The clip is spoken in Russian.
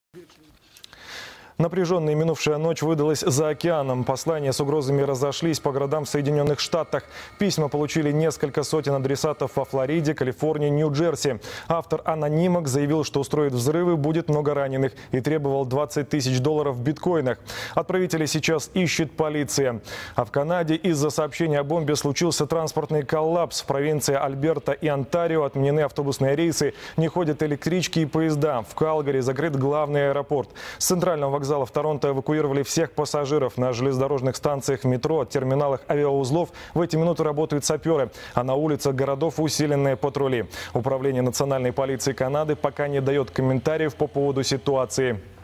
Напряженная минувшая ночь выдалась за океаном. Послания с угрозами разошлись по городам в Соединенных Штатах. Письма получили несколько сотен адресатов во Флориде, Калифорнии, Нью-Джерси. Автор анонимок заявил, что устроит взрывы, будет много раненых, и требовал $20 тысяч в биткоинах. Отправителей сейчас ищет полиция. А в Канаде из-за сообщения о бомбе случился транспортный коллапс. В провинции Альберта и Онтарио отменены автобусные рейсы, не ходят электрички и поезда. В Калгари закрыт главный аэропорт. С центрального вокзала в Торонто эвакуировали всех пассажиров. На железнодорожных станциях метро, терминалах авиаузлов в эти минуты работают саперы, а на улицах городов усиленные патрули. Управление национальной полиции Канады пока не дает комментариев по поводу ситуации.